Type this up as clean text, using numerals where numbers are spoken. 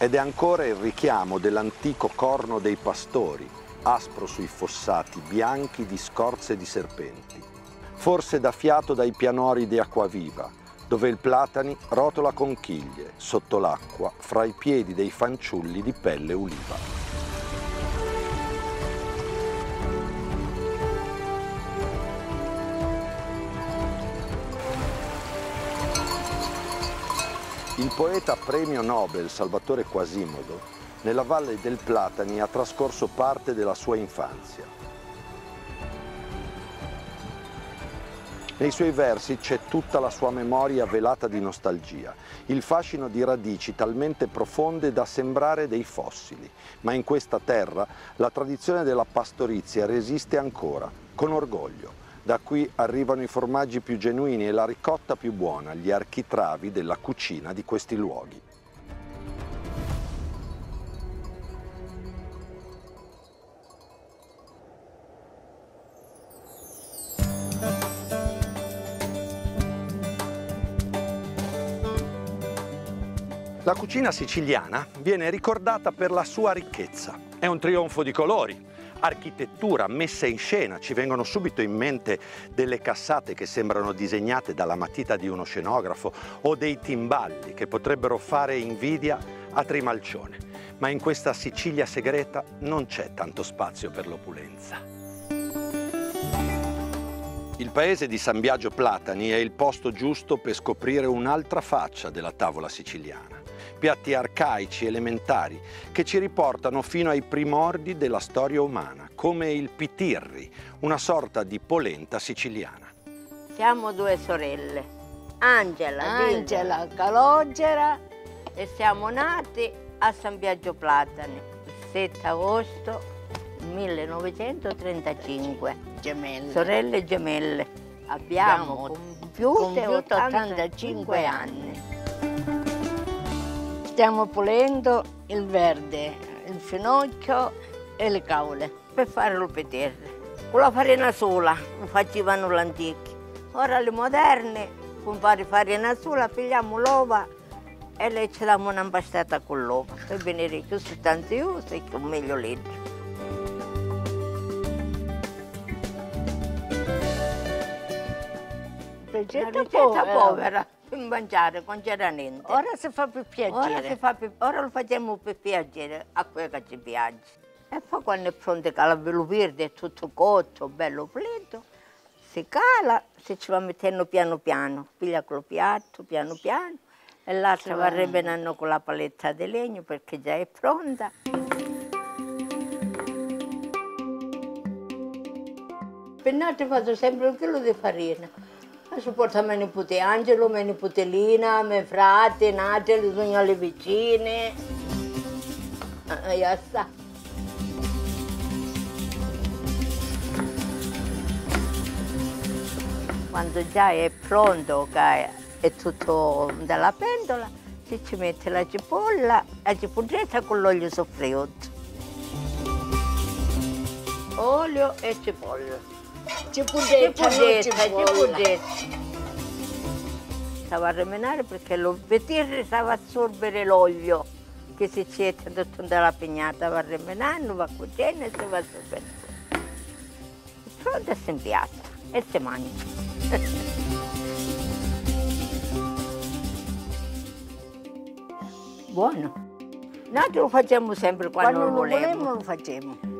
ed è ancora il richiamo dell'antico corno dei pastori, aspro sui fossati bianchi di scorze di serpenti. Forse da fiato dai pianori di Acquaviva, dove il Platani rotola conchiglie sotto l'acqua fra i piedi dei fanciulli di pelle uliva. Il poeta premio Nobel Salvatore Quasimodo nella Valle del Platani ha trascorso parte della sua infanzia. Nei suoi versi c'è tutta la sua memoria velata di nostalgia, il fascino di radici talmente profonde da sembrare dei fossili, ma in questa terra la tradizione della pastorizia resiste ancora, con orgoglio. Da qui arrivano i formaggi più genuini e la ricotta più buona, gli architravi della cucina di questi luoghi. La cucina siciliana viene ricordata per la sua ricchezza. È un trionfo di colori. Architettura, messa in scena, ci vengono subito in mente delle cassate che sembrano disegnate dalla matita di uno scenografo o dei timballi che potrebbero fare invidia a Trimalcione. Ma in questa Sicilia segreta non c'è tanto spazio per l'opulenza. Il paese di San Biagio Platani è il posto giusto per scoprire un'altra faccia della tavola siciliana. Piatti arcaici, elementari, che ci riportano fino ai primordi della storia umana, come il pitirri, una sorta di polenta siciliana. Siamo due sorelle, Angela, Calogera, e siamo nati a San Biagio Platani, il 7 agosto 1935. Gemelle. Sorelle gemelle. Abbiamo compiuto 85 anni. Stiamo pulendo il verde, il finocchio e le caule. Per fare lo peterre. Con la farina sola, lo facevano gli antichi. Ora le moderne, con fare farina sola, pigliamo l'uova e le ci diamo una impastata con l'uovo. Per venire più sostanzioso e con meglio legge. Ricetta povera per mangiare con c'era niente. Ora si fa per piacere. Ora lo facciamo per piacere a quello che ci piace. E poi quando è pronto che la velo verde è tutto cotto, bello pulito, si cala, si ci va mettendo piano piano, piglia col piatto piano piano e l'altra va remenando con la paletta di legno perché già è pronta. Per notte faccio sempre un chilo di farina. Si porta mio nipote Angelo, mia nipote Lina, mio frate, Natali, sono le vicine. Ya sta. Quando già è pronto, che è tutto dalla pentola, si ci mette la cipolla, la cipolletta con l'olio soffritto. Olio e cipolla. Cipolletta. Stava a remenare perché lo petirri stava a assorbire l'olio che si cetta tutto dalla pignata, va remenando, va cuocendo e si va assorbendo. Pronto e si impiatta e si mangia. Buono. Noi lo facciamo sempre quando lo vogliamo. Lo facciamo.